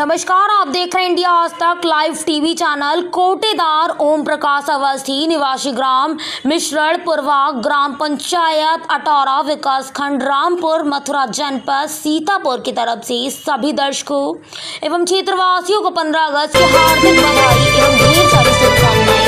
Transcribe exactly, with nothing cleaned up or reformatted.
नमस्कार, आप देख रहे हैं India Aaj Tak live TV channel. कोटेदार ओम प्रकाश अवस्थी निवासी ग्राम मिश्रणपुरवा ग्राम पंचायत अटौरा विकास खंड रामपुर मथुरा जनपद सीतापुर की तरफ से सभी दर्शकों एवं क्षेत्रवासियों को पंद्रह अगस्त की हार्दिक बधाई एवं ढेर सारी शुभकामनाएं।